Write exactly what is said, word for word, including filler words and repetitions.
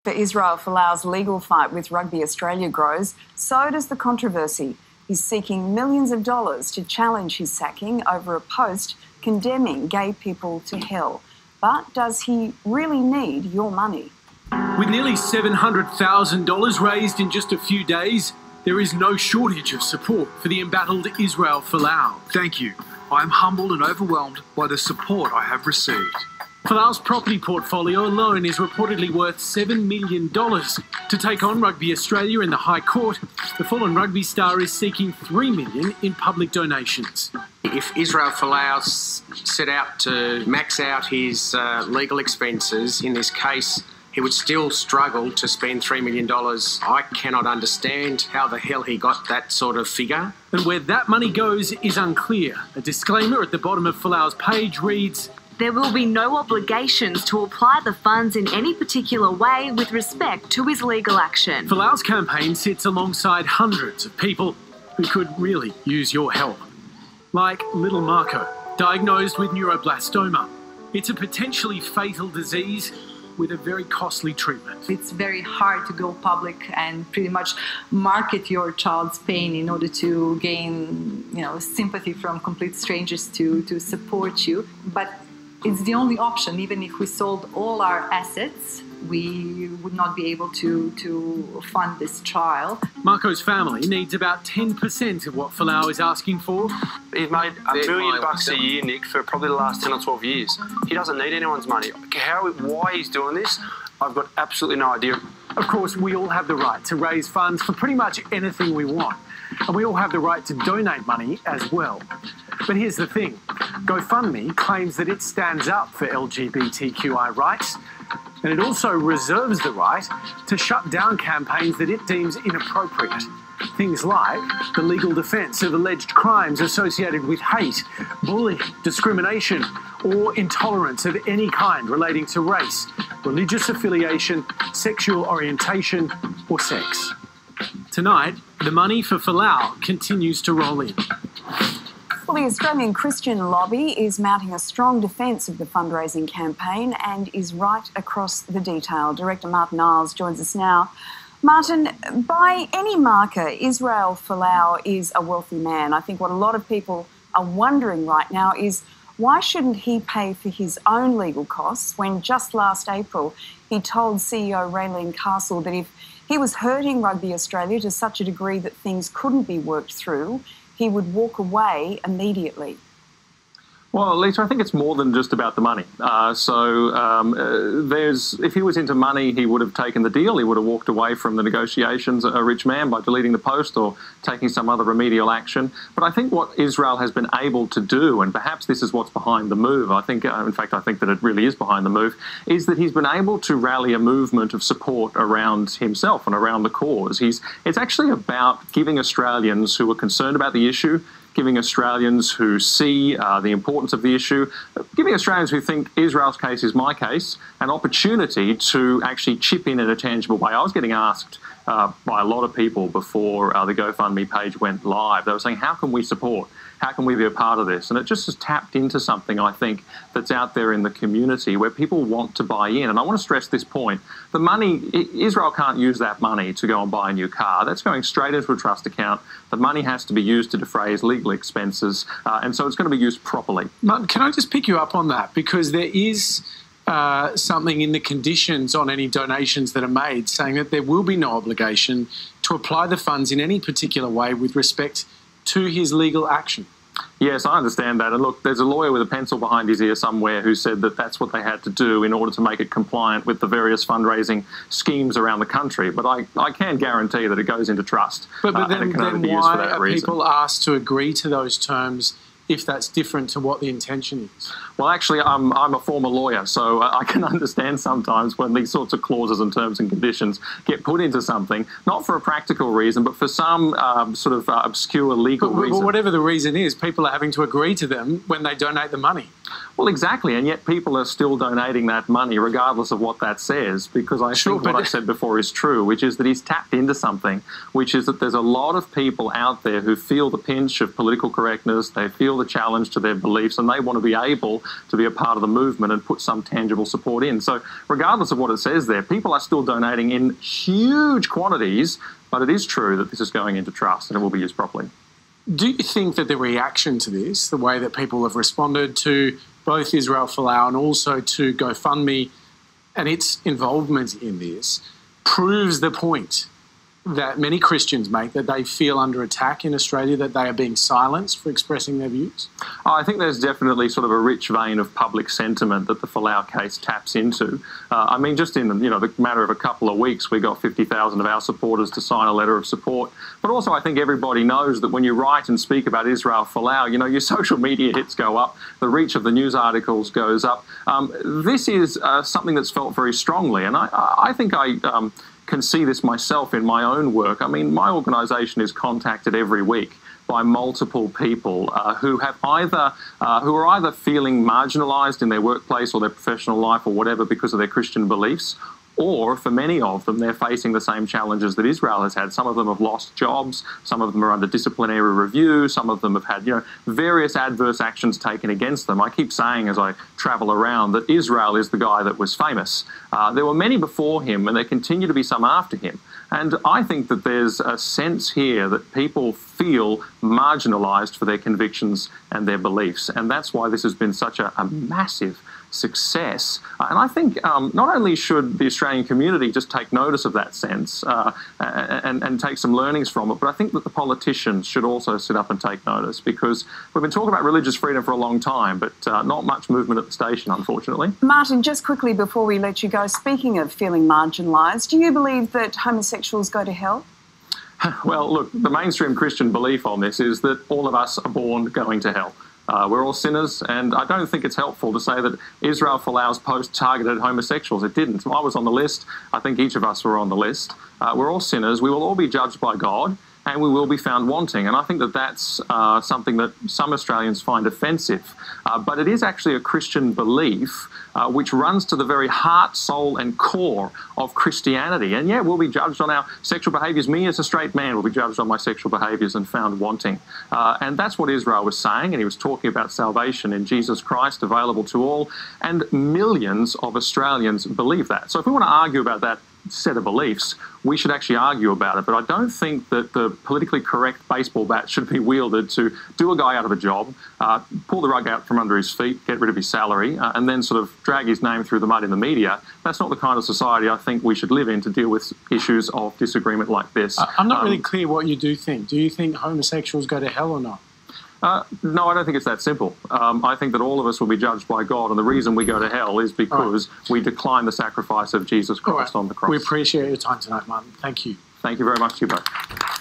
For Israel Folau's legal fight with Rugby Australia grows, so does the controversy. He's seeking millions of dollars to challenge his sacking over a post condemning gay people to hell. But does he really need your money? With nearly seven hundred thousand dollars raised in just a few days, there is no shortage of support for the embattled Israel Folau. Thank you. I am humbled and overwhelmed by the support I have received. Folau's property portfolio alone is reportedly worth seven million dollars. To take on Rugby Australia in the High Court, the fallen rugby star is seeking three million dollars in public donations. If Israel Folau set out to max out his uh, legal expenses in this case, he would still struggle to spend three million dollars. I cannot understand how the hell he got that sort of figure. And where that money goes is unclear. A disclaimer at the bottom of Folau's page reads, "There will be no obligations to apply the funds in any particular way with respect to his legal action." Folau's campaign sits alongside hundreds of people who could really use your help. Like little Marco, diagnosed with neuroblastoma. It's a potentially fatal disease with a very costly treatment. It's very hard to go public and pretty much market your child's pain in order to gain, you know, sympathy from complete strangers to, to support you. But it's the only option. Even if we sold all our assets, we would not be able to, to fund this trial. Marco's family needs about ten percent of what Folau is asking for. He's made a million bucks a year, Nick, for probably the last ten or twelve years. He doesn't need anyone's money. How, why he's doing this, I've got absolutely no idea. Of course, we all have the right to raise funds for pretty much anything we want. And we all have the right to donate money as well. But here's the thing. GoFundMe claims that it stands up for L G B T Q I rights, and it also reserves the right to shut down campaigns that it deems inappropriate. Things like the legal defence of alleged crimes associated with hate, bullying, discrimination, or intolerance of any kind relating to race, religious affiliation, sexual orientation, or sex. Tonight, the money for Folau continues to roll in. Well, the Australian Christian Lobby is mounting a strong defence of the fundraising campaign and is right across the detail. Director Martin Iles joins us now. Martin, by any marker, Israel Folau is a wealthy man. I think what a lot of people are wondering right now is why shouldn't he pay for his own legal costs when just last April he told C E O Raylene Castle that if he was hurting Rugby Australia to such a degree that things couldn't be worked through, he would walk away immediately. Well, Lisa, I think it's more than just about the money. Uh, so um, uh, there's, if he was into money, he would have taken the deal. He would have walked away from the negotiations, a rich man, by deleting the post or taking some other remedial action. But I think what Israel has been able to do, and perhaps this is what's behind the move, I think, uh, in fact, I think that it really is behind the move, is that he's been able to rally a movement of support around himself and around the cause. He's, it's actually about giving Australians who are concerned about the issue, giving Australians who see uh, the importance of the issue, giving Australians who think Israel's case is my case, an opportunity to actually chip in in a tangible way. I was getting asked uh, by a lot of people before uh, the GoFundMe page went live. They were saying, how can we support? How can we be a part of this? And it just has tapped into something, I think, that's out there in the community where people want to buy in. And I want to stress this point. The money, Israel can't use that money to go and buy a new car. That's going straight into a trust account. The money has to be used to defray his legal expenses. Uh, and so it's going to be used properly. Martin, can I just pick you up on that? Because there is uh, something in the conditions on any donations that are made saying that there will be no obligation to apply the funds in any particular way with respect to his legal action. Yes, I understand that. And look, there's a lawyer with a pencil behind his ear somewhere who said that that's what they had to do in order to make it compliant with the various fundraising schemes around the country. But I, I can guarantee that it goes into trust. But, but uh, then, and it can then only be used why for that are reason. people asked to agree to those terms if that's different to what the intention is? Well, actually, I'm, I'm a former lawyer, so I can understand sometimes when these sorts of clauses and terms and conditions get put into something, not for a practical reason, but for some um, sort of uh, obscure legal but, reason. But whatever the reason is, people are having to agree to them when they donate the money. Well, exactly, and yet people are still donating that money regardless of what that says, because I Sure, think what I said before is true, which is that he's tapped into something, which is that there's a lot of people out there who feel the pinch of political correctness, they feel the challenge to their beliefs, and they want to be able Israel to be a part of the movement and put some tangible support in. So regardless of what it says there, people are still donating in huge quantities, but it is true that this is going into trust and it will be used properly. Do you think that the reaction to this, the way that people have responded to both Israel Folau and also to GoFundMe and its involvement in this, proves the point that many Christians make, that they feel under attack in Australia, that they are being silenced for expressing their views? Oh, I think there's definitely sort of a rich vein of public sentiment that the Folau case taps into. Uh, I mean, just in you know the matter of a couple of weeks, we got fifty thousand of our supporters to sign a letter of support. But also I think everybody knows that when you write and speak about Israel Folau, you know, your social media hits go up, the reach of the news articles goes up. Um, this is uh, something that's felt very strongly, and I, I think I... Um, can see this myself in my own work. I mean, my organisation is contacted every week by multiple people uh, who have either uh, who are either feeling marginalised in their workplace or their professional life or whatever because of their Christian beliefs, or for many of them, they're facing the same challenges that Israel has had. Some of them have lost jobs, some of them are under disciplinary review, some of them have had, you know, various adverse actions taken against them. I keep saying as I travel around that Israel is the guy that was famous. Uh, there were many before him, and there continue to be some after him. And I think that there's a sense here that people feel marginalised for their convictions and their beliefs. And that's why this has been such a, a massive success. Uh, and I think um, not only should the Australian community just take notice of that sense uh, and, and take some learnings from it, but I think that the politicians should also sit up and take notice, because we've been talking about religious freedom for a long time, but uh, not much movement at the station, unfortunately. Martin, just quickly before we let you go, speaking of feeling marginalised, do you believe that homosexuals go to hell? Well, look, the mainstream Christian belief on this is that all of us are born going to hell. Uh, we're all sinners, and I don't think it's helpful to say that Israel Folau's post targeted homosexuals. It didn't. I was on the list. I think each of us were on the list. Uh, we're all sinners. We will all be judged by God, and we will be found wanting. And I think that that's uh, something that some Australians find offensive. Uh, but it is actually a Christian belief uh, which runs to the very heart, soul and core of Christianity. And yeah, we'll be judged on our sexual behaviours. Me as a straight man will be judged on my sexual behaviours and found wanting. Uh, and that's what Israel was saying. And he was talking about salvation in Jesus Christ available to all. And millions of Australians believe that. So if we want to argue about that set of beliefs, we should actually argue about it. But I don't think that the politically correct baseball bat should be wielded to do a guy out of a job, uh, pull the rug out from under his feet, get rid of his salary, uh, and then sort of drag his name through the mud in the media. That's not the kind of society I think we should live in to deal with issues of disagreement like this. I'm not um, really clear what you do think. Do you think homosexuals go to hell or not? Uh, no, I don't think it's that simple. Um, I think that all of us will be judged by God, and the reason we go to hell is because right. we decline the sacrifice of Jesus Christ right. on the cross. We appreciate your time tonight, Martin. Thank you. Thank you very much to you both.